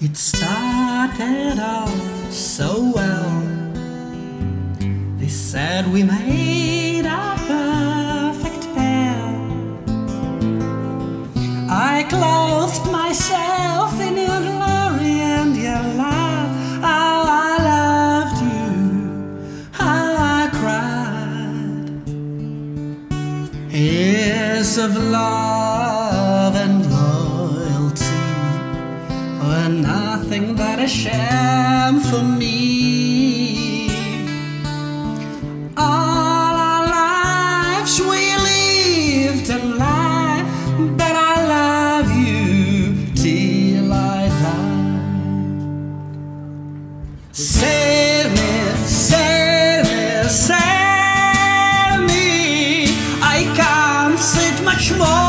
It started off so well. They said we made a perfect pair. I clothed myself in your glory and your love. How I loved you, how I cried. Years of love and loyalty were nothing but a sham for me. All our lives we lived and lied, but I love you till I die. Save me, save me, save me. I can't sit much more.